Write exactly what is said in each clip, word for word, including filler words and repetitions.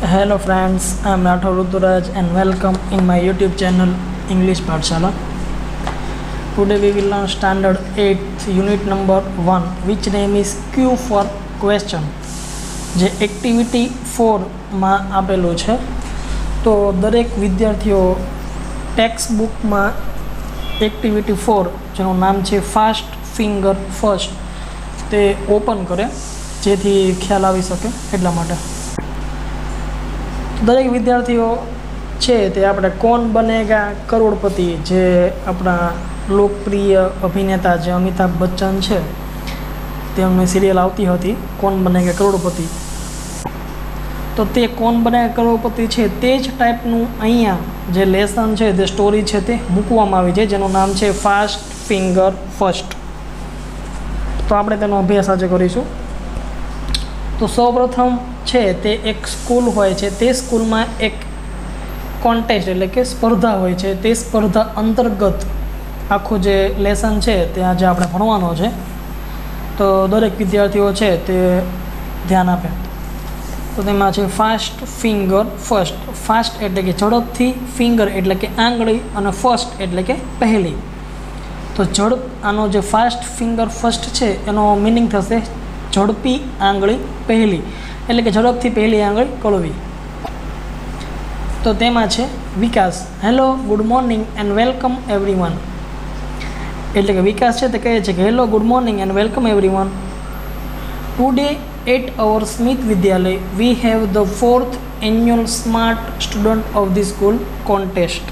Hello friends, I am Rathod Ruturaj and welcome in my YouTube channel English Pathshala. Today we will learn standard eighth unit number one, which name is Q for question. જે activity four માં આપેલું છે, તો દરેક વિદ્યાર્થીઓ text બુકમાં activity four જેનું નામ છે ફાસ્ટ ફિંગર ફર્સ્ટ તે ઓપન કરે, જેથી ખ્યાલ આવી શકે એટલા માટે. દરેક વિદ્યાર્થીઓ છે તે આપણે કોણ બનેગા કરોડપતિ, જે આપણા લોકપ્રિય અભિનેતા જે અમિતાભ બચ્ચન છે તેમની સિરિયલ આવતી હતી કોણ બનેગા કરોડપતિ, તો તે કોણ બનેગા કરોડપતિ છે તે જ ટાઈપનું અહીંયા જે લેસન છે તે સ્ટોરી છે તે મૂકવામાં આવી છે, જેનું નામ છે ફાસ્ટ ફિંગર ફર્સ્ટ. તો આપણે તેનો અભ્યાસ આજે કરીશું. તો સૌપ્રથમ છે તે એક સ્કૂલ હોય છે, તે સ્કૂલમાં એક કોન્ટેસ્ટ એટલે કે સ્પર્ધા હોય છે, તે સ્પર્ધા અંતર્ગત આખું જે લેસન છે તે આજે આપણે ભણવાનો છે. તો દરેક વિદ્યાર્થીઓ છે તે ધ્યાન આપે. તો તેમાં છે ફાસ્ટ ફિંગર ફર્સ્ટ. ફાસ્ટ એટલે કે ઝડપથી, ફિંગર એટલે કે આંગળી અને ફર્સ્ટ એટલે કે પહેલી. તો ઝડપ આનો જે ફાસ્ટ ફિંગર ફર્સ્ટ છે એનો મિનિંગ થશે ઝડપી આંગળી પહેલી, એટલે કે ઝડપથી પહેલી આંગળી કળવી. તો તેમાં છે Vikas. Hello, good morning and welcome everyone. એટલે કે વિકાસ છે તે કહે છે કે hello, good morning and welcome everyone. Today at our Smith Vidyalaya we have the fourth annual smart student of the school contest.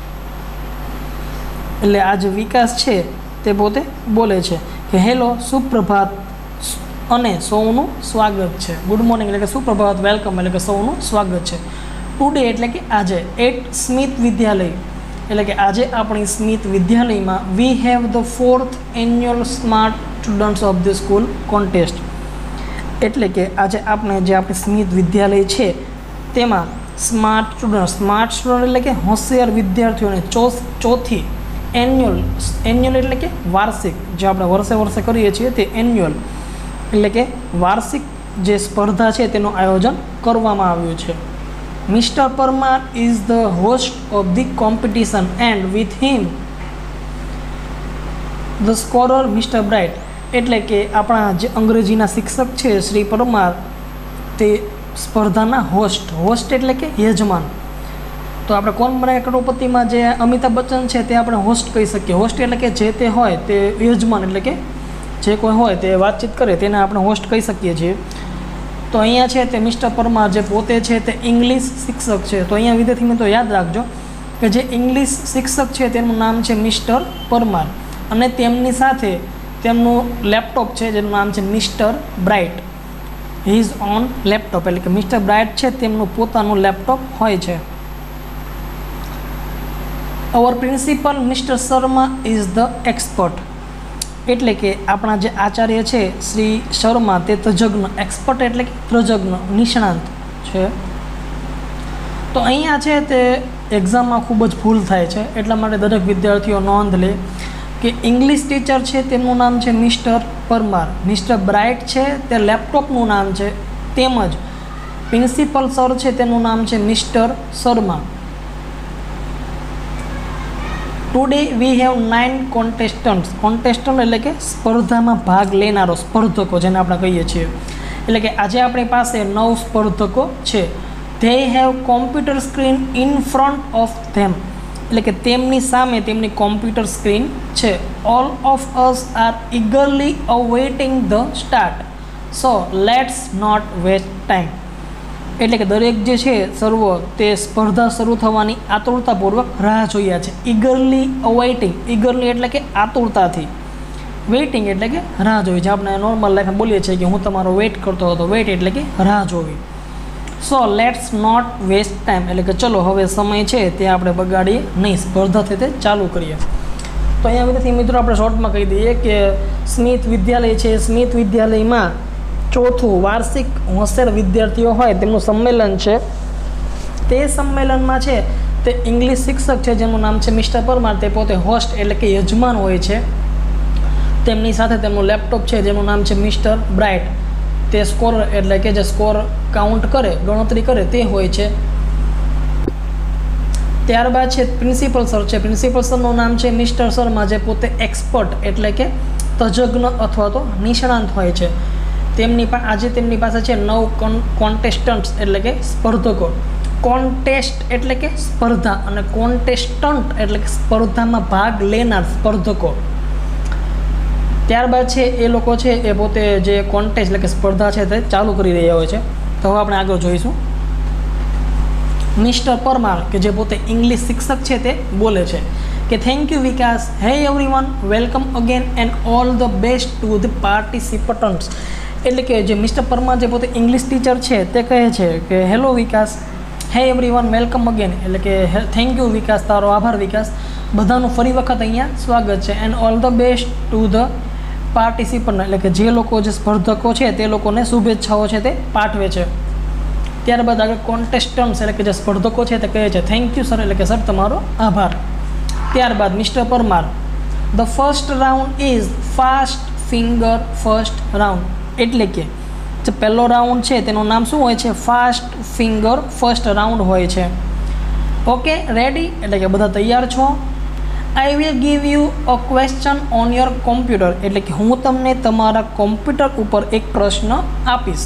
એટલે આજે વિકાસ છે તે પોતે બોલે છે કે હેલો, સુપ્રભાત અને સૌનું સ્વાગત છે. ગુડ મોર્નિંગ એટલે કે સુપ્રભાત, વેલકમ એટલે કે સૌનું સ્વાગત છે. ટુડે એટલે કે આજે, એટ સ્મિથ વિદ્યાલય એટલે કે આજે આપણી સ્મિથ વિદ્યાલયમાં we have the fourth annual smart students of the school contest. એટલે કે આજે આપણે જે આપણી સ્મિથ વિદ્યાલય છે તેમાં સ્માર્ટ સ્ટુડન્ટ, સ્માર્ટ સ્ટુડન્ટ એટલે કે હોશિયાર વિદ્યાર્થીઓને ચો ચોથી એન્યુઅલ, એન્યુઅલ એટલે કે વાર્ષિક, જે આપણે વર્ષે વર્ષે કરીએ છીએ તે એન્યુઅલ એટલે કે વાર્ષિક જે સ્પર્ધા છે તેનું આયોજન કરવામાં આવ્યું છે. Mister Parmar is the host of the competition and with him the scorer mister Bright. એટલે કે આપણા જે અંગ્રેજીના શિક્ષક છે શ્રી પરમાર તે સ્પર્ધાના હોસ્ટ, હોસ્ટ એટલે કે યજમાન. તો આપણે કોણ બનેગા કરોડપતિમાં જે અમિતાભ બચ્ચન છે તે આપણે હોસ્ટ કહી શકીએ. હોસ્ટ એટલે કે જે તે હોય તે યજમાન, એટલે કે જે કોઈ હોય તે વાતચીત કરે તેને આપણે હોસ્ટ કહી શકીએ છીએ. તો અહીંયા છે તે મિસ્ટર પરમાર જે પોતે છે તે ઇંગ્લિશ શિક્ષક છે. તો અહીંયા વિદ્યાર્થી મિત્રો યાદ રાખજો કે જે ઇંગ્લિશ શિક્ષક છે તેનું નામ છે મિસ્ટર પરમાર, અને તેમની સાથે તેમનું લેપટોપ છે જેનું નામ છે mister Bright. His own laptop એટલે કે મિસ્ટર બ્રાઇટ છે તેમનું પોતાનું લેપટોપ હોય છે. Our principal mister Sharma is the expert. એટલે કે આપણા જે આચાર્ય છે શ્રી શર્મા તે તજજ્ઞ, એક્સપર્ટ એટલે કે તજજ્ઞ, નિષ્ણાંત છે. તો અહીંયા છે તે એક્ઝામમાં ખૂબ જ ભૂલ થાય છે, એટલા માટે દરેક વિદ્યાર્થીઓ નોંધ લે કે ઇંગ્લિશ ટીચર છે તેમનું નામ છે મિસ્ટર પરમાર, મિસ્ટર બ્રાઇટ છે તે લેપટોપનું નામ છે, તેમજ પ્રિન્સિપલ સર છે તેનું નામ છે mister Sharma. Today we have nine contestants. Contestant એટલે કે સ્પર્ધામાં ભાગ લેનારો, સ્પર્ધકો જેને આપણે કહીએ છીએ. એટલે કે આજે આપણી પાસે નવ સ્પર્ધકો છે. They have computer screen in front of them. એટલે કે તેમની સામે તેમની કોમ્પ્યુટર સ્ક્રીન છે. All of us are eagerly awaiting the start, so let's not waste time. એટલે કે દરેક જે છે સર્વ તે સ્પર્ધા શરૂ થવાની આતુરતાપૂર્વક રાહ જોયા છે. ઇગરલી અવેઇટિંગ, ઇગરલી એટલે કે આતુરતાથી, વેઇટિંગ એટલે કે રાહ જોવી. જે આપણે નોર્મલ લાઈફમાં બોલીએ છીએ કે હું તમારો વેઇટ કરતો હતો, વેઇટ એટલે કે રાહ જોવી. So let's not waste time એટલે કે ચલો હવે સમય છે તે આપણે બગાડીએ નહીં, સ્પર્ધા છે તે ચાલુ કરીએ. તો અહીંયા વિદ્યાર્થી મિત્રો આપણે શોર્ટમાં કહી દઈએ કે સ્મિથ વિદ્યાલય છે, સ્મિથ વિદ્યાલયમાં ચોથું વાર્ષિક હોશિયાર વિદ્યાર્થીઓ હોય તેમનું સંમેલન છે. તે સંમેલનમાં છે તે ઇંગ્લિશ શિક્ષક છે જેનું નામ છે મિસ્ટર પરમાર, તે પોતે હોસ્ટ એટલે કે યજમાન હોય છે. તેમની સાથે તેમનું લેપટોપ છે જેનું નામ છે મિસ્ટર બ્રાઇટ. તે સ્કોરર એટલે કે જે સ્કોર કાઉન્ટ કરે, ગણતરી કરે તે હોય છે. ત્યારબાદ છે પ્રિન્સિપલ સર છે. પ્રિન્સિપલ સરનું નામ છે મિસ્ટર શર્મા, જે પોતે એક્સપર્ટ એટલે કે તજજ્ઞ અથવા તો નિષ્ણાંત હોય છે. તેમની પાસે આજે તેમની પાસે છે નવ કોન્ટેસ્ટન્ટ્સ એટલે કે સ્પર્ધકો. કોન્ટેસ્ટ એટલે કે સ્પર્ધા અને કોન્ટેસ્ટન્ટ એટલે કે સ્પર્ધામાં ભાગ લેનાર સ્પર્ધકો. ત્યારબાદ છે એ લોકો છે એ પોતે જે કોન્ટેસ્ટ એટલે કે સ્પર્ધા છે તે ચાલુ કરી રહ્યા હોય છે. તો હવે આપણે આગળ જોઈશું. મિસ્ટર પરમાર કે જે પોતે ઇંગ્લિશ શિક્ષક છે તે બોલે છે કે thank you Vikas, hey everyone, welcome again and all the best to the participants. એટલે કે જે મિસ્ટર પરમાર જે પોતે ઇંગ્લિશ ટીચર છે તે કહે છે કે હેલો વિકાસ, હે એવરીવન, વેલકમ અગેન એટલે કે થેન્ક યુ વિકાસ, તારો આભાર વિકાસ, બધાનું ફરી વખત અહીંયા સ્વાગત છે. And all the best to the participant એટલે કે જે લોકો જે સ્પર્ધકો છે તે લોકોને શુભેચ્છાઓ છે તે પાઠવે છે. ત્યારબાદ આગળ કોન્ટેસ્ટન્ટ્સ એટલે કે જે સ્પર્ધકો છે તે કહે છે થેન્ક યુ સર એટલે કે સર તમારો આભાર. ત્યારબાદ mister Parmar, the first round is fast finger first round એટલે કે જે પહેલો રાઉન્ડ છે તેનું નામ શું હોય છે? ફાસ્ટ ફિંગર ફર્સ્ટ રાઉન્ડ હોય છે. ઓકે, રેડી એટલે કે બધા તૈયાર છો? I will give you a question on your computer એટલે કે હું તમને તમારા કોમ્પ્યુટર ઉપર એક પ્રશ્ન આપીશ.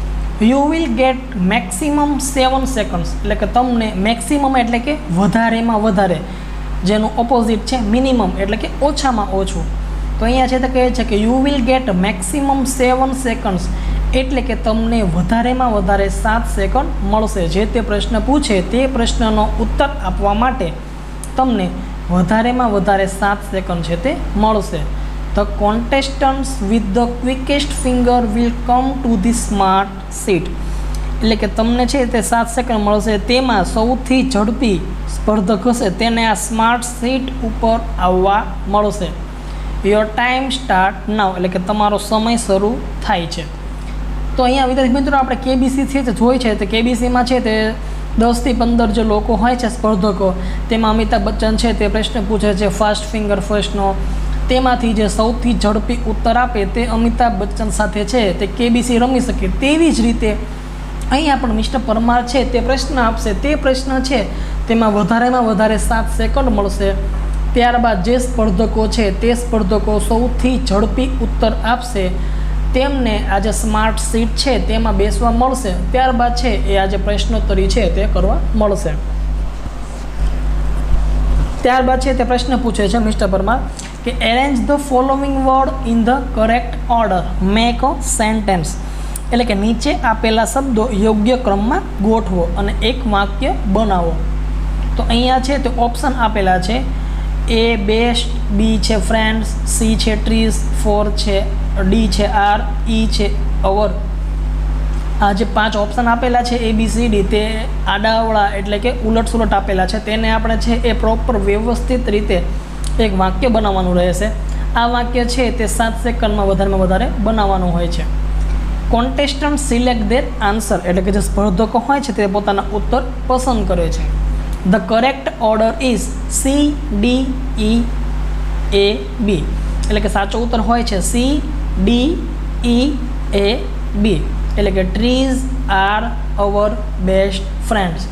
You will get maximum seven seconds એટલે કે તમને મેક્સિમમ એટલે કે વધારેમાં વધારે, જેનું ઓપોઝિટ છે મિનિમમ એટલે કે ઓછામાં ઓછું. તો અહીંયા છે તે કહે છે કે you will get maximum seven seconds એટલે કે તમને વધારેમાં વધારે સાત સેકન્ડ મળશે. જે તે પ્રશ્ન પૂછે તે પ્રશ્નનો ઉત્તર આપવા માટે તમને વધારેમાં વધારે સાત સેકન્ડ છે તે મળશે. The contestants with the quickest finger will come to the smart seat એટલે કે તમને છે તે સાત સેકન્ડ મળશે. તેમાં સૌથી ઝડપી સ્પર્ધક હશે તેને આ સ્માર્ટ સીટ ઉપર આવવા મળશે. યોર ટાઈમ સ્ટાર્ટ નાવ એટલે કે તમારો સમય શરૂ થાય છે. તો અહીંયા વિદ્યાર્થી મિત્રો આપણે કેબીસી છે તે જોઈ છે. તો કેબીસીમાં છે તે દસથી પંદર જે લોકો હોય છે સ્પર્ધકો, તેમાં અમિતાભ બચ્ચન છે તે પ્રશ્ન પૂછે છે ફાસ્ટ ફિંગર ફર્સ્ટનો. તેમાંથી જે સૌથી ઝડપી ઉત્તર આપે તે અમિતાભ બચ્ચન સાથે છે તે કેબીસી રમી શકે. તેવી જ રીતે અહીંયા પણ મિસ્ટર પરમાર છે તે પ્રશ્ન આપશે. તે પ્રશ્ન છે તેમાં વધારેમાં વધારે સાત સેકન્ડ મળશે. ત્યારબાદ જે સ્પર્ધકો છે તે સ્પર્ધકો સૌથી ઝડપી ઉત્તર આપશે તેમને આ જે સ્માર્ટ સીટ છે તેમાં બેસવા મળશે. ત્યારબાદ છે એ આ જે પ્રશ્નોત્તરી છે તે કરવા મળશે. ત્યારબાદ છે તે પ્રશ્ન પૂછે છે મિસ્ટર પરમાર કે arrange the following word in the correct order, make a sentence એટલે કે નીચે આપેલા શબ્દો યોગ્ય ક્રમમાં ગોઠવો અને એક વાક્ય બનાવો. તો અહીંયા છે તે ઓપ્શન આપેલા છે. એ બેસ્ટ, બી છે ફ્રેન્ડ્સ, સી છે ટ્રીઝ, ફોર છે ડી છે આર, ઈ છે અવર. આ જે પાંચ ઓપ્શન આપેલા છે એ બી સી ડી તે આડાવડા એટલે કે ઉલટ સુલટ આપેલા છે. તેને આપણે છે એ પ્રોપર વ્યવસ્થિત રીતે એક વાક્ય બનાવવાનું રહેશે. આ વાક્ય છે તે સાત સેકન્ડમાં વધારેમાં વધારે બનાવવાનું હોય છે. કોન્ટેસ્ટન્ટ સિલેક્ટ ધેર આન્સર એટલે કે જે સ્પર્ધકો હોય છે તે પોતાના ઉત્તર પસંદ કરે છે. The correct order is C D E A B એટલે કે સાચો ઉત્તર હોય છે C D E A B એટલે કે trees are our best friends.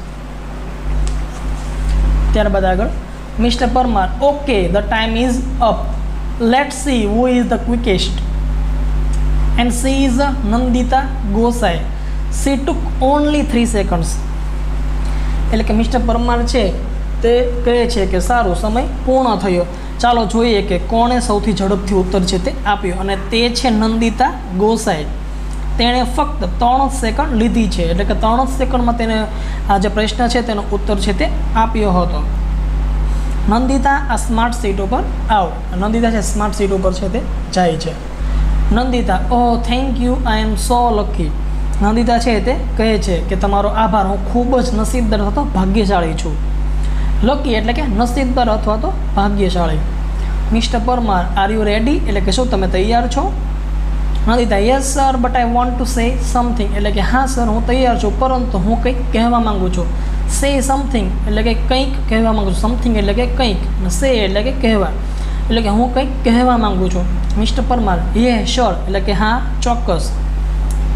ત્યારબાદ આગળ mister Parmar, okay the time is up, let see who is the quickest and she is Nandita Gosai, she took only three seconds એટલે કે મિસ્ટર પરમાર છે તે કહે છે કે સારું, સમય પૂર્ણ થયો, ચાલો જોઈએ કે કોણે સૌથી ઝડપથી ઉત્તર છે તે આપ્યો. અને તે છે નંદિતા ગોસાઈ. તેણે ફક્ત ત્રણ સેકન્ડ લીધી છે એટલે કે ત્રણ સેકન્ડમાં તેને આ જે પ્રશ્ન છે તેનો ઉત્તર છે તે આપ્યો હતો. નંદિતા આ સ્માર્ટ સીટ ઉપર આવ. નંદિતા છે સ્માર્ટ સીટ ઉપર છે તે જાય છે. Nandita, oh thank you, I am so lucky. Nandita છે તે કહે છે કે તમારો આભાર, હું ખૂબ જ નસીબદાર હતો, ભાગ્યશાળી છું. લકી એટલે કે નસીબદાર અથવા તો ભાગ્યશાળી. Mister Parmar, are you ready એટલે કે શું તમે તૈયાર છો? Nandita, yes sir but I want to say something એટલે કે હા સર હું તૈયાર છું પરંતુ હું કંઈક કહેવા માગું છું. સે સમથિંગ એટલે કે કંઈક કહેવા માગું છું. સમથિંગ એટલે કે કંઈક, સે એટલે કે કહેવા એટલે કે હું કંઈક કહેવા માગું છું. મિસ્ટર પરમાર, યે શ્યોર એટલે કે હા ચોક્કસ.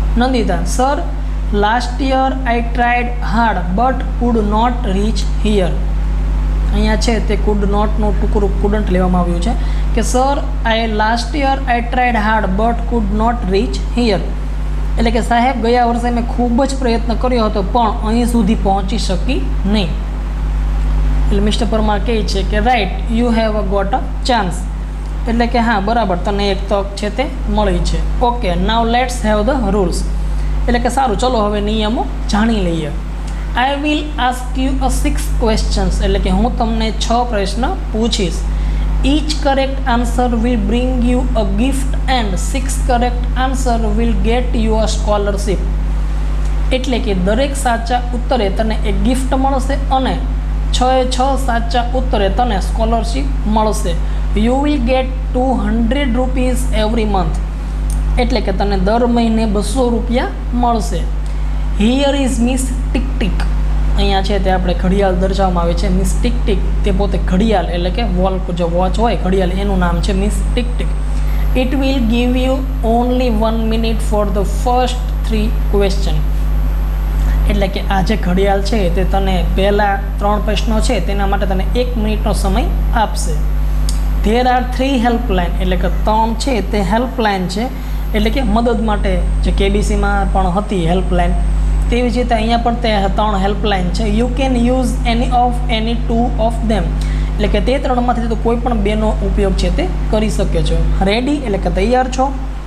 Nandita sir last year I tried hard but could not reach here. અહીંયા છે તે કુડ નોટનું ટુકડું કુડન્ટ લેવામાં આવ્યું છે કે sir I last year I tried hard but could not reach here. એટલે કે સાહેબ ગયા વર્ષે મેં ખૂબ જ પ્રયત્ન કર્યો હતો પણ અહીં સુધી પહોંચી શકી નહીં. એટલે મિસ્ટર પરમાર કહે છે કે right you have a got a chance. એટલે કે હા બરાબર તને એક તક છે તે મળી છે. Okay now let's have the rules. એટલે કે સારું ચલો હવે નિયમો જાણી લઈએ. I will ask you a six questions. એટલે કે હું તમને છ પ્રશ્ન પૂછીશ. each correct answer will bring you a gift and six correct answer will get you a scholarship. એટલે કે દરેક સાચા ઉત્તરે તને એક ગિફ્ટ મળશે અને છ એ છ સાચા ઉત્તરે તને સ્કોલરશિપ મળશે. You will get two hundred rupees every month. એટલે કે તને દર મહિને બસો રૂપિયા મળશે. Here is miss tick tick. અહીંયા છે તે આપણે ઘડિયાળ દર્શાવવામાં આવે છે. મિસ ટિક ટિક તે પોતે ઘડિયાળ એટલે કે વોલ જે વોચ હોય ઘડિયાળ એનું નામ છે miss tick tick. It will give you only one minute for the first three question. એટલે કે આ જે ઘડિયાળ છે તે તને પહેલાં ત્રણ પ્રશ્નો છે તેના માટે તને એક મિનિટનો સમય આપશે. There are three helpline. એટલે કે ત્રણ છે તે હેલ્પલાઇન છે એટલે કે મદદ માટે જે કેબીસીમાં પણ હતી હેલ્પલાઇન તેવી જ રીતે અહીંયા પણ તે ત્રણ હેલ્પલાઇન છે. You can use any of any two of them. એટલે કે તે ત્રણમાંથી તો કોઈ પણ બેનો ઉપયોગ છે તે કરી શકે છો. રેડી એટલે કે તૈયાર છો.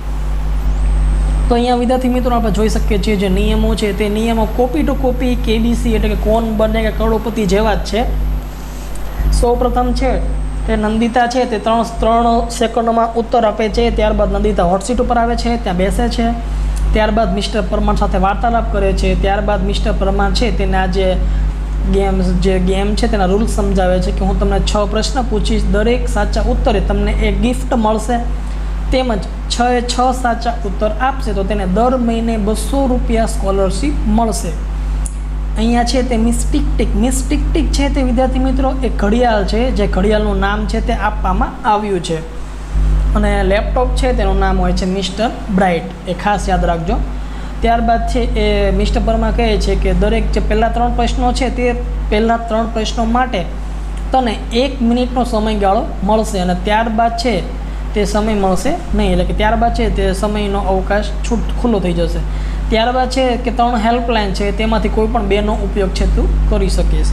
તો અહીંયા વિદ્યાર્થી મિત્રો આપણે જોઈ શકીએ છીએ જે નિયમો છે તે નિયમો કોપી ટુ કોપી કેબીસી એટલે કે કોણ બને કે કરોડપતિ જેવા જ છે. સૌ પ્રથમ છે તે નંદિતા છે તે ત્રણ ત્રણ સેકન્ડમાં ઉત્તર આપે છે. ત્યારબાદ નંદિતા હોટસીટ ઉપર આવે છે, ત્યાં બેસે છે. ત્યારબાદ મિસ્ટર પરમાર સાથે વાર્તાલાપ કરે છે. ત્યારબાદ મિસ્ટર પરમાર છે તેના જે ગેમ જે ગેમ છે તેના રૂલ્સ સમજાવે છે કે હું તમને છ પ્રશ્ન પૂછીશ, દરેક સાચા ઉત્તરે તમને એક ગિફ્ટ મળશે. તેમજ છ એ છ સાચા ઉત્તર આપશે તો તેને દર મહિને બસો રૂપિયા સ્કોલરશિપ મળશે. અહીંયા છે તે miss tick tick. Miss tick tick છે તે વિદ્યાર્થી મિત્રો એક ઘડિયાળ છે જે ઘડિયાળનું નામ છે તે આપવામાં આવ્યું છે. અને લેપટોપ છે તેનું નામ હોય છે મિસ્ટર બ્રાઇટ. એ ખાસ યાદ રાખજો. ત્યારબાદ છે એ મિસ્ટર પરમાર કહે છે કે દરેક જે પહેલાં ત્રણ પ્રશ્નો છે તે પહેલાં ત્રણ પ્રશ્નો માટે તને એક મિનિટનો સમયગાળો મળશે અને ત્યારબાદ છે તે સમય મળશે નહીં. એટલે કે ત્યારબાદ છે તે સમયનો અવકાશ છૂટ ખુલ્લો થઈ જશે. ત્યારબાદ છે કે ત્રણ હેલ્પલાઇન છે તેમાંથી કોઈ પણ બેનો ઉપયોગ છે તું કરી શકીશ.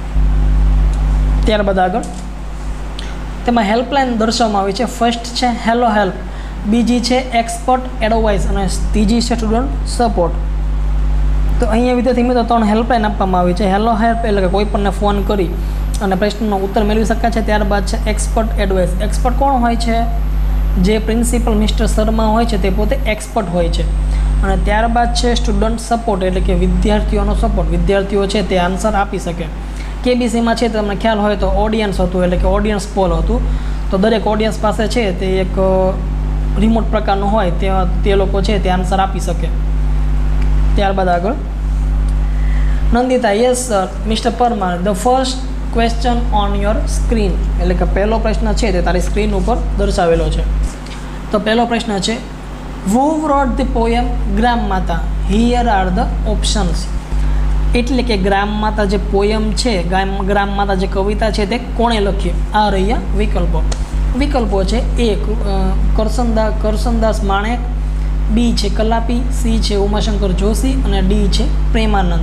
ત્યારબાદ આગળ તેમાં હેલ્પલાઇન દર્શાવવામાં આવી છે. ફર્સ્ટ છે હેલો હેલ્પ, બીજી છે એક્સપર્ટ એડવાઇસ અને ત્રીજી છે સ્ટુડન્ટ સપોર્ટ. તો અહીંયા વિદ્યાર્થી મિત્રો ત્રણ હેલ્પલાઇન આપવામાં આવી છે. હેલો હેલ્પ એટલે કે કોઈ પણને ફોન કરી અને પ્રશ્નનો ઉત્તર મેળવી શકાય છે. ત્યારબાદ છે એક્સપર્ટ એડવાઇસ. એક્સપર્ટ કોણ હોય છે? જે પ્રિન્સિપલ મિસ્ટર શર્મા હોય છે તે પોતે એક્સપર્ટ હોય છે. અને ત્યારબાદ છે સ્ટુડન્ટ સપોર્ટ એટલે કે વિદ્યાર્થીઓનો સપોર્ટ. વિદ્યાર્થીઓ છે તે આન્સર આપી શકે. કેબીસીમાં છે તમને ખ્યાલ હોય તો ઓડિયન્સ હતું એટલે કે ઓડિયન્સ પોલ હતું. તો દરેક ઓડિયન્સ પાસે છે તે એક રિમોટ પ્રકારનું હોય તે તે લોકો છે તે આન્સર આપી શકે. ત્યારબાદ આગળ Nandita yes sir mister Parmar the first question on your screen. એટલે કે પહેલો પ્રશ્ન છે તે તારી સ્ક્રીન ઉપર દર્શાવેલો છે. તો પહેલો પ્રશ્ન છે who wrote the poem ગ્રામ માતા? here are the options. એટલે કે ગ્રામ માતા જે પોયમ છે ગ્રામ ગ્રામ માતા જે કવિતા છે તે કોણે લખી? આ રહ્યા વિકલ્પો. વિકલ્પો છે એ કરસનદા કરસનદાસ માણેક, બી છે કલાપી, સી છે ઉમાશંકર જોશી અને ડી છે Premanand.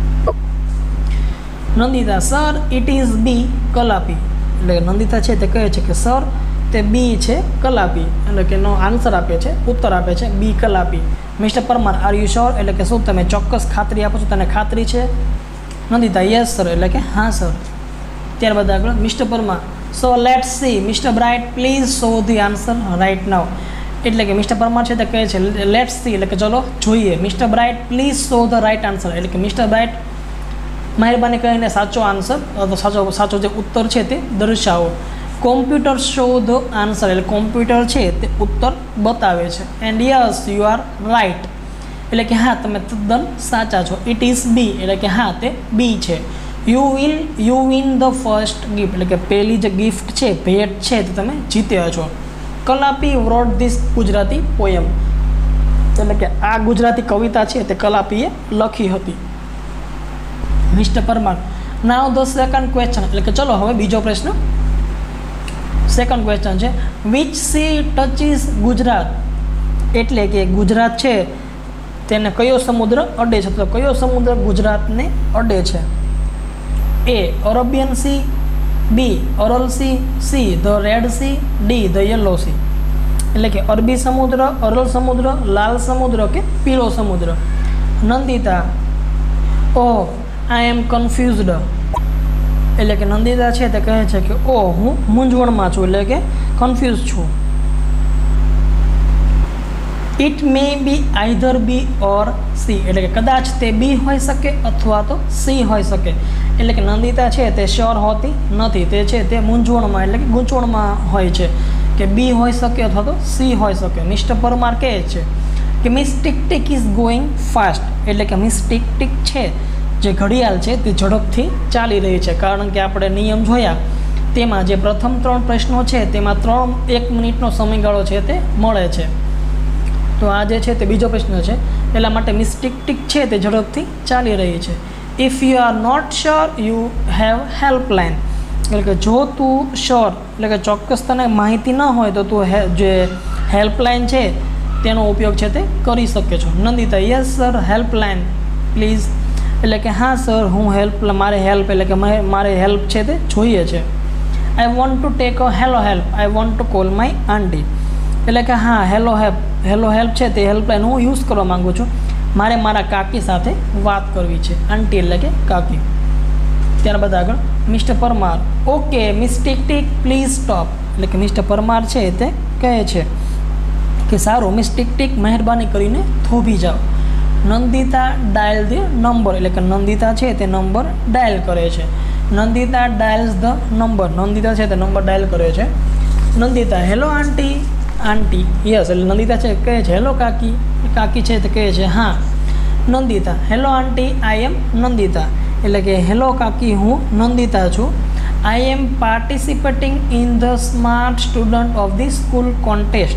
Nandita sir it is B Kalapi. એટલે નંદિતા છે તે કહે છે કે સર તે બી છે કલાપી. એટલે કે નો આન્સર આપે છે, ઉત્તર આપે છે B Kalapi. Mister Parmar are you sure? એટલે કે શું તમે ચોક્કસ ખાતરી આપો છો? તને ખાતરી છે? Nandita yes sir. એટલે કે હા સર. ત્યારબાદ આગળ mister Parmar so let's see mister Bright please show the answer right now. એટલે કે મિસ્ટર પરમાર છે તે કહે છે લેટ્સ સી એટલે કે ચલો જોઈએ. Mister Bright please show the right answer. એટલે કે મિસ્ટર બ્રાઇટ મહેરબાની કરીને સાચો આન્સર સાચો સાચો જે ઉત્તર છે તે દર્શાવો. કોમ્પ્યુટર શો ધ આન્સર એટલે કોમ્પ્યુટર છે તે ઉત્તર બતાવે છે. And yes you are right. એટલે કે હા તમે તદ્દન સાચા છો. ઇટ ઇઝ બી એટલે કે હા તે બી છે. You will you win the first gift એટલે કે પહેલી જે ગિફ્ટ છે ભેટ છે તે તમે જીત્યા છો. Kalapi wrote this Gujarati poem. એટલે કે આ ગુજરાતી કવિતા છે તે કલાપીએ લખી હતી. Mister Parmar, now the second question, એટલે કે ચલો હવે બીજો પ્રશ્ન. સેકન્ડ ક્વેશ્ચન છે વિચ સી ટચીસ ગુજરાત, એટલે કે ગુજરાત છે તેને કયો સમુદ્ર અડે છે, તો કયો સમુદ્ર ગુજરાતને અડે છે? A Arabian sea, B Aral sea, C the red sea, D the yellow sea. એટલે કે અરબી સમુદ્ર, અરલ સમુદ્ર, લાલ સમુદ્ર કે પીળો સમુદ્ર. નંદિતા, ઓહ આઈ એમ કન્ફ્યુઝડ, એટલે કે નંદિતા છે તે કહે છે કે ઓ હું મૂંઝવણમાં છું, એટલે કે કન્ફ્યુઝ છું. It may be either B or C, એટલે કે કદાચ તે બી હોઈ શકે અથવા તો સી હોઈ શકે. એટલે કે નંદિતા છે તે શ્યોર હોતી નથી, તે છે તે મૂંઝવણમાં એટલે કે ગૂંચવણમાં હોય છે કે બી હોઈ શકે અથવા તો સી હોઈ શકે. મિસ્ટર પરમાર કહે છે કે miss tick tick is going fast, એટલે કે મિસ ટિક ટિક છે જે ઘડિયાળ છે તે ઝડપથી ચાલી રહી છે. કારણ કે આપણે નિયમ જોયા તેમાં જે પ્રથમ ત્રણ પ્રશ્નો છે તેમાં ત્રણ એક મિનિટનો સમયગાળો છે તે મળે છે. તો આ જે છે તે બીજો પ્રશ્ન છે, એટલા માટે મિસ ટિક ટિક છે તે ઝડપથી ચાલી રહી છે. If you are not sure you have helpline, એટલે કે જો તું શ્યોર એટલે કે ચોક્કસ તને માહિતી ન હોય તો તું હે જે હેલ્પલાઇન છે તેનો ઉપયોગ છે તે કરી શકે છો. Nandita, yes sir helpline please, એટલે કે હા સર હું હેલ્પ મારે હેલ્પ એટલે કે મારે હેલ્પ છે તે જોઈએ છે. I want to take a hello help, I want to call my aunty, એટલે કે હા હેલો હેલ્પ હેલો હેલ્પ છે તે હેલ્પલાઇન હું યુઝ કરવા માગું છું, મારે મારા કાકી સાથે વાત કરવી છે. આંટી એટલે કે કાકી. ત્યારબાદ આગળ mister Parmar, okay miss tick tick please stop, એટલે કે મિસ્ટર પરમાર છે તે કહે છે કે સારું મિસ ટિક ટિક મહેરબાની કરીને થોભી જાઓ. નંદિતા ડાયલ ધ નંબર, એટલે કે નંદિતા છે તે નંબર ડાયલ કરે છે. Nandita dials the number, Nandita છે તે નંબર ડાયલ કરે છે. Nandita, hello aunty, aunty yes, એટલે નંદિતા છે કહે છે હેલો કાકી, કાકી છે તે કહે છે હા. Nandita, hello aunty I am Nandita, એટલે કે હેલો કાકી હું નંદિતા છું. I am participating in the smart student of the school contest,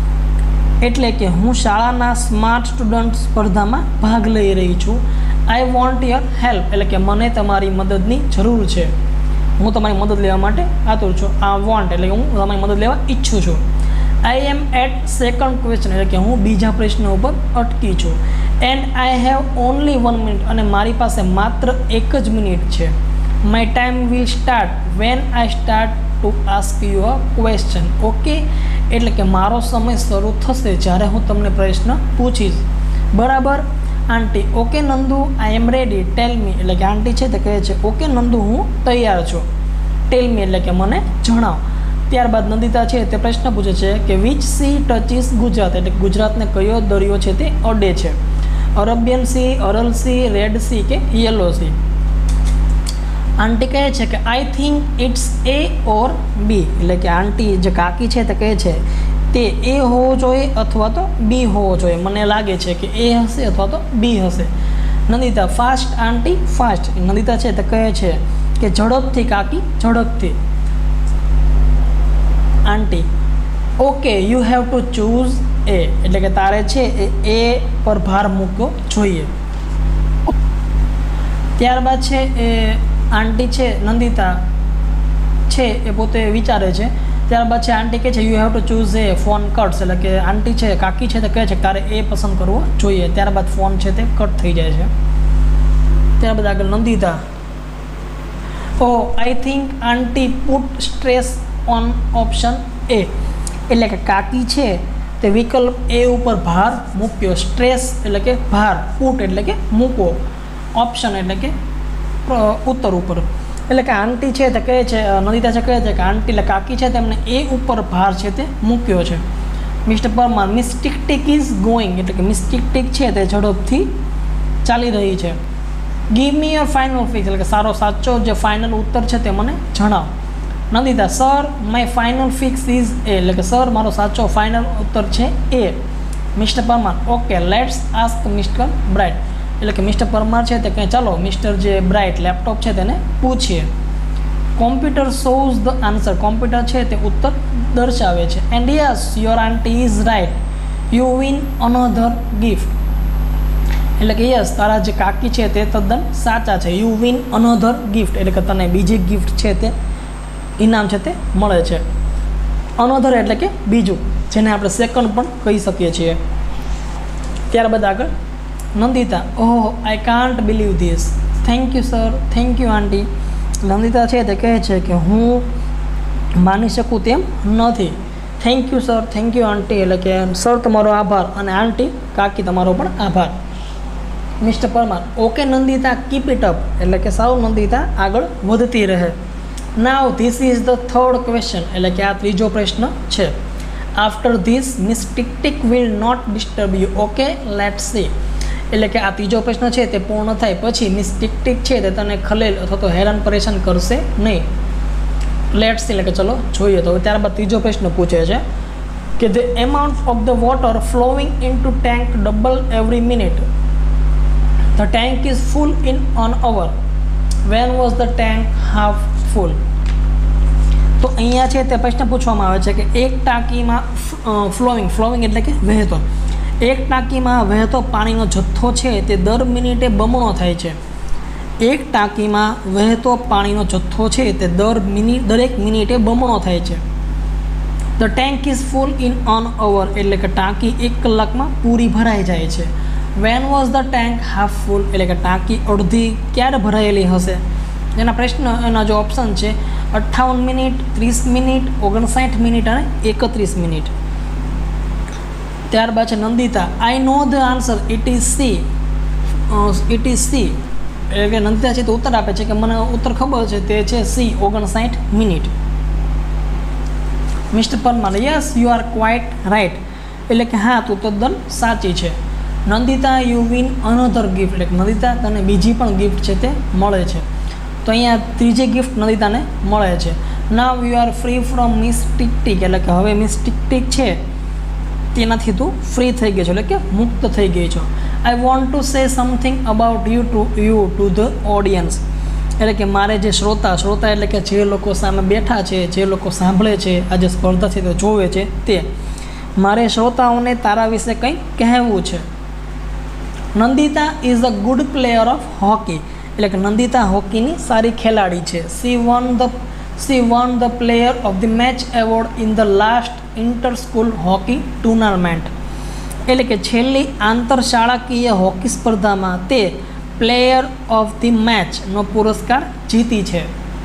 એટલે કે હું શાળાના સ્માર્ટ સ્ટુડન્ટ સ્પર્ધામાં ભાગ લઈ રહી છું. આઈ વોન્ટ યોર હેલ્પ, એટલે કે મને તમારી મદદની જરૂર છે, હું તમારી મદદ લેવા માટે આતુર છું. આ વોન્ટ એટલે કે હું તમારી મદદ લેવા ઈચ્છું છું. I am at second question, એટલે કે હું બીજા પ્રશ્ન ઉપર અટકી છું. And I have only one minute, અને મારી પાસે માત્ર એક જ મિનિટ છે. My time will start when I start to ask you a question, okay, એટલે કે મારો સમય શરૂ થશે જ્યારે હું તમને પ્રશ્ન પૂછીશ, બરાબર. Aunty, okay Nandu I am ready tell me, એટલે કે આંટી છે તે કહે છે ઓકે નંદુ હું તૈયાર છું. ટેલ મી એટલે કે મને જણાવ. ત્યારબાદ નંદિતા છે તે પ્રશ્ન પૂછે છે કે વિચ સી ટચીસ ગુજરાત, એટલે ગુજરાતને કયો દરિયો છે તે અડે છે? Arabian sea, Aral sea, red sea કે યલો સી? આંટી કહે છે કે આઈ થિંક ઇટ્સ એ ઓર બી, એટલે કે આંટી જે કાકી છે તે કહે છે તે એ હોવો જોઈએ અથવા તો બી હોવો જોઈએ, મને લાગે છે કે એ હશે અથવા તો બી હશે. Nandita, fast aunty fast, Nandita છે તે કહે છે કે ઝડપથી કાકી ઝડપથી. Aunty, okay you have to choose A, એટલે કે તારે છે એ એ પર ભાર મૂકવો જોઈએ. ત્યારબાદ છે એ આંટી છે નંદિતા છે એ પોતે વિચારે છે. ત્યારબાદ છે આંટી કહે છે you have to choose A phone cuts, એટલે કે આંટી છે કાકી છે તે કહે છે કે તારે એ પસંદ કરવો જોઈએ. ત્યારબાદ ફોન છે તે કટ થઈ જાય છે. ત્યારબાદ આગળ Nandita, oh I think aunty put stress on option A, એટલે કે કાકી છે તે વિકલ્પ એ ઉપર ભાર મૂક્યો. સ્ટ્રેસ એટલે કે ભાર, પુટ એટલે કે મૂકવો, ઓપ્શન એટલે કે ઉત્તર ઉપર. એટલે કે આંટી છે તે કહે છે નંદિતા છે કહે છે કે આંટી એટલે કાકી છે તેમને એ ઉપર ભાર છે તે મૂક્યો છે. Mister Parmar, miss tick tick is going, એટલે કે મિસ ટિક ટિક છે તે ઝડપથી ચાલી રહી છે. Give me your final fix, એટલે કે સારો સાચો જે ફાઇનલ ઉત્તર છે તે મને જણાવો. Nandita, sir my final fix is A, એટલે કે સર મારો સાચો ફાઇનલ ઉત્તર છે A. Mister Parmar, okay let's ask mister Bright, એટલે કે મિસ્ટર પરમાર છે તે કહે ચાલો મિસ્ટર જે બ્રાઇટ લેપટોપ છે તેને પૂછીએ. Computer shows the answer, computer છે તે ઉત્તર દર્શાવે છે. And yes your aunty is right, you win another gift. એટલે કે યસ, તારા જે કાકી છે તે તદ્દન સાચા છે. યુ વિન અનધર ગિફ્ટ એટલે કે તને બીજી ગિફ્ટ છે તે ઇનામ છે તે મળે છે. અનધર એટલે કે બીજું, જેને આપણે સેકન્ડ પણ કહી શકીએ છીએ. ત્યારબાદ આગળ Nandita, oh I can't believe this. Thank you sir, thank you aunty. Nandita છે તે કહે છે કે હું માની શકું તેમ નથી. Thank you sir, thank you aunty એટલે કે સર તમારો આભાર, અને આંટી કાકી તમારો પણ આભાર. Mister Parmar, okay Nandita, keep it up એટલે કે સારું નંદિતા, આગળ વધતી રહે. Now this is the third question એટલે કે આ ત્રીજો પ્રશ્ન છે. After this miss tick tick will not disturb you. Okay let's see એટલે કે આ ત્રીજો પ્રશ્ન છે તે પૂર્ણ થાય પછી મિસ ટિક ટિક છે તે તને ખલેલ અથવા તો હેરાન પરેશાન કરશે નહીં. લેટ્સ સી એટલે કે ચલો જોઈએ. તો ત્યારબાદ ત્રીજો પ્રશ્ન પૂછે છે કે the amount of the water flowing into tank double every minute. The tank is full in an hour. When was the tank half full. તો અહીંયા છે તે પ્રશ્ન પૂછવામાં આવે છે કે એક ટાંકીમાં ફ્લોઈંગ ફ્લોઈંગ એટલે કે વહેતો, એક ટાંકીમાં વહેતો પાણીનો જથ્થો છે તે દર મિનિટે બમણો થાય છે. એક ટાંકીમાં વહેતો પાણીનો જથ્થો છે તે દર મિનિટ દરેક મિનિટે બમણો થાય છે. The tank is full in an hour એટલે કે ટાંકી એક કલાકમાં પૂરી ભરાઈ જાય છે. When was the tank half full એટલે કે ટાંકી અડધી ક્યારે ભરાયેલી હશે. એના પ્રશ્ન એના જો ઓપ્શન છે અઠ્ઠાવન મિનિટ, ત્રીસ મિનિટ, ઓગણસાઠ મિનિટ અને એકત્રીસ મિનિટ. ત્યારબાદ છે Nandita, I know the answer, it is C. It is C એટલે કે નંદિતા છે તે ઉત્તર આપે છે કે મને ઉત્તર ખબર છે તે છે સી, ઓગણસાઠ minute. Mister Parmar, yes you are quite right એટલે કે હા તું તદ્દન સાચી છે. Nandita you win another gift એટલે કે નંદિતા તને બીજી પણ ગિફ્ટ છે તે મળે છે. તો અહીંયા ત્રીજી ગિફ્ટ નંદિતાને મળે છે. Now you are free from miss tick tick એટલે કે હવે મિસ ટિક ટિક છે તેનાથી તું ફ્રી થઈ ગઈ છો એટલે કે મુક્ત થઈ ગઈ છો. I want to say something about you to you to the audience એટલે કે મારે જે શ્રોતા શ્રોતા એટલે કે જે લોકો સામે બેઠા છે, જે લોકો સાંભળે છે, આ જે સ્પર્ધા છે તે જોવે છે, તે મારે શ્રોતાઓને તારા વિશે કંઈ કહેવું છે. Nandita is a good player of hockey એટલે કે નંદિતા હોકીની સારી ખેલાડી છે. She won the she won the player of the match award in the last inter school hockey tournament એટલે કે છેલ્લી આંતરશાળાકીય હોકી સ્પર્ધામાં તે પ્લેયર ઓફ ધી મેચનો પુરસ્કાર જીતી છે.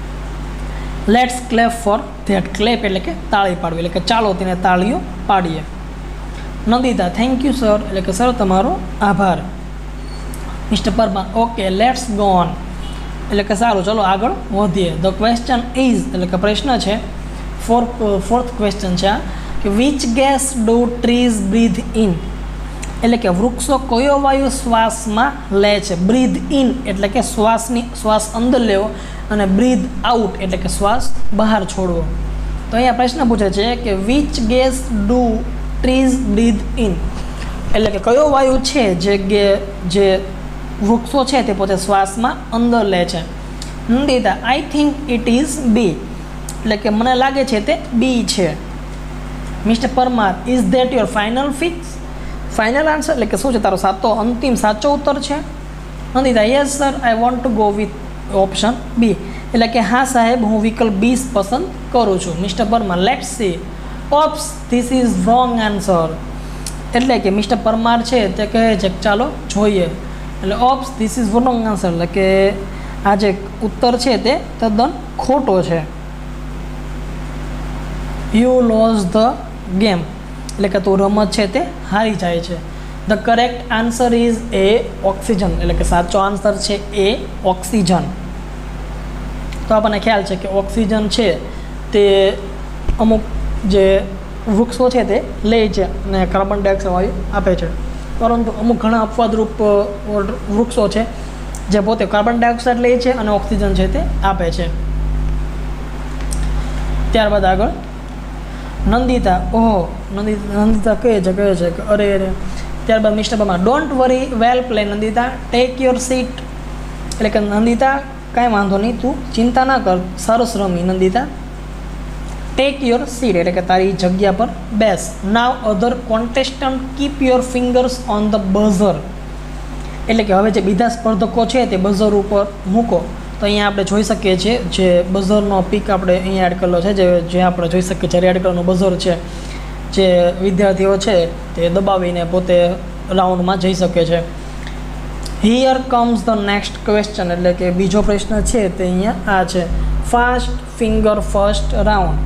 Let's clap for that. Clap એટલે કે તાળી પાડવી એટલે કે ચાલો તેને તાળીઓ પાડીએ. નંદિતા, થેન્ક યુ સર એટલે કે સર તમારો આભાર. Mister Parmar, okay let's go on એટલે કે સારું ચલો આગળ વધીએ. ધ ક્વેશ્ચન ઇઝ એટલે કે પ્રશ્ન છે ફોર્થ ફોર્થ ક્વેશ્ચન છે આ કે which gas do trees breathe in એટલે કે વૃક્ષો કયો વાયુ શ્વાસમાં લે છે. બ્રીથ ઇન એટલે કે શ્વાસની શ્વાસ અંદર લેવો અને બ્રીથ આઉટ એટલે કે શ્વાસ બહાર છોડવો. તો અહીંયા પ્રશ્ન પૂછે છે કે which gas do trees breathe in એટલે કે કયો વાયુ છે જે ગે જે વૃક્ષો છે તે પોતે શ્વાસમાં અંદર લે છે. Nandita, I think it is B એટલે કે મને લાગે છે તે બી છે. Mister Parmar, is that your final fix final answer એટલે કે શું છે તારો સાચો અંતિમ સાચો ઉત્તર છે. Nandita, yes sir I want to go with option B એટલે કે હા સાહેબ હું વિકલ્પ બી પસંદ કરું છું. Mister Parmar, let's see. Oops this is wrong answer એટલે કે મિસ્ટર પરમાર છે તે કહે છે ચાલો જોઈએ એટલે oops this is wrong answer એટલે કે આ જે ઉત્તર છે તે તદ્દન ખોટો છે. યુ લોઝ ધ ગેમ એટલે કે તું રમત છે તે હારી જાય છે. The correct answer is A oxygen એટલે કે સાચો આન્સર છે એ ઓક્સિજન. તો આપણને ખ્યાલ છે કે ઓક્સિજન છે તે અમુક જે વૃક્ષો છે તે લે છે અને કાર્બન ડાયોક્સાઇડ વાયુ આપે છે, પરંતુ અમુક ઘણા અપવાદરૂપ વૃક્ષો છે જે પોતે કાર્બન ડાયોક્સાઇડ લે છે અને ઓક્સિજન છે તે આપે છે. ત્યારબાદ આગળ નંદિતા, ઓહો નંદિતા નંદિતા કહે છે કહે છે કે અરે અરે. ત્યારબાદ mister Parmar, don't worry, well play Nandita, take your seat એટલે કે નંદિતા કાંઈ વાંધો નહીં, તું ચિંતા ના કર, સરસ રમી નંદિતા. ટેક યોર સીટ એટલે કે તારી જગ્યા પર બેસ. Now other contestant keep your fingers on the buzzer એટલે કે હવે જે બીજા સ્પર્ધકો છે તે બઝર ઉપર મૂકો. તો અહીંયા આપણે જોઈ શકીએ છીએ જે બઝરનો પિક આપણે અહીંયા એડ કરેલો છે, જે જે આપણે જોઈ શકીએ છીએ રેડ કલરનું બઝર છે, જે વિદ્યાર્થીઓ છે તે દબાવીને પોતે રાઉન્ડમાં જઈ શકે છે. Here comes the next question એટલે કે બીજો પ્રશ્ન છે તે અહીંયા આ છે, ફાસ્ટ ફિંગર ફર્સ્ટ રાઉન્ડ.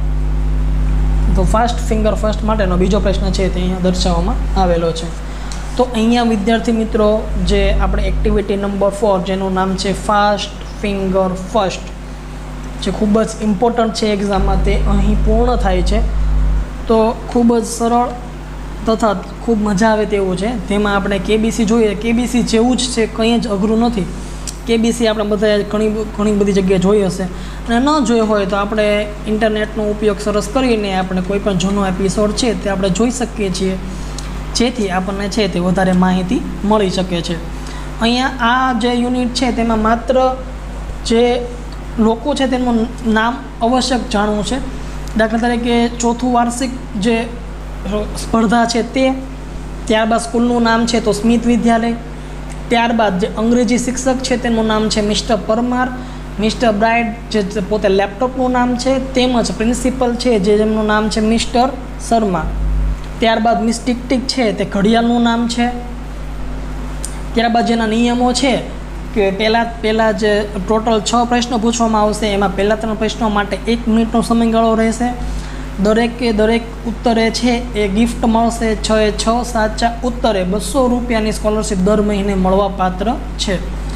તો ફાસ્ટ ફિંગર ફર્સ્ટ માટેનો બીજો પ્રશ્ન છે તે અહીંયા દર્શાવવામાં આવેલો છે. તો અહીંયા વિદ્યાર્થી મિત્રો જે આપણે એક્ટિવિટી નંબર ફોર જેનું નામ છે ફાસ્ટ ફિંગર ફર્સ્ટ, જે ખૂબ જ ઇમ્પોર્ટન્ટ છે એક્ઝામમાં, તે અહીં પૂર્ણ થાય છે. તો ખૂબ જ સરળ તથા ખૂબ મજા આવે તેવું છે. તેમાં આપણે કેબીસી જોઈએ, કેબીસી જેવું જ છે, કંઈ જ અઘરું નથી. કેબીસી આપણે બધા ઘણી ઘણી બધી જગ્યાએ જોઈ હશે, અને ન જોઈ હોય તો આપણે ઇન્ટરનેટનો ઉપયોગ સરસ કરીને આપણે કોઈ પણ જૂનો એપિસોડ છે તે આપણે જોઈ શકીએ છીએ, જેથી આપણને છે તે વધારે માહિતી મળી શકે છે. અહીંયા આ જે યુનિટ છે તેમાં માત્ર જે લોકો છે તેમનું નામ આવશ્યક જાણવું છે. દાખલા તરીકે ચોથું વાર્ષિક જે સ્પર્ધા છે તે, ત્યારબાદ સ્કૂલનું નામ છે તો સ્મિત વિદ્યાલય, ત્યારબાદ જે અંગ્રેજી શિક્ષક છે તેનું નામ છે મિસ્ટર પરમાર, મિસ્ટર બ્રાઇડ જે પોતે લેપટોપનું નામ છે, તેમજ પ્રિન્સિપલ છે જે જેમનું નામ છે મિસ્ટર શર્મા, ત્યારબાદ મિસ ટિક ટિક છે તે ઘડિયાળનું નામ છે. ત્યારબાદ જેના નિયમો છે કે પહેલાં પહેલાં જે ટોટલ છ પ્રશ્નો પૂછવામાં આવશે, એમાં પહેલાં ત્રણ પ્રશ્નો માટે એક મિનિટનો સમયગાળો રહેશે. દરેકે દરેક ઉત્તરે છે એ ગિફ્ટ મળશે. છ એ છ સાચા ઉત્તરે બસો રૂપિયાની સ્કોલરશિપ દર મહિને મળવા પાત્ર છે.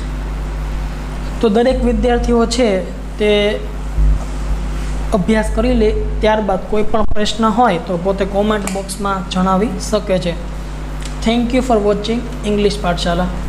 તો દરેક વિદ્યાર્થીઓ છે તે અભ્યાસ કરી લે, ત્યારબાદ કોઈ પણ પ્રશ્ન હોય તો પોતે કોમેન્ટ બોક્સમાં જણાવી શકે છે. Thank you for watching English પાઠશાલા.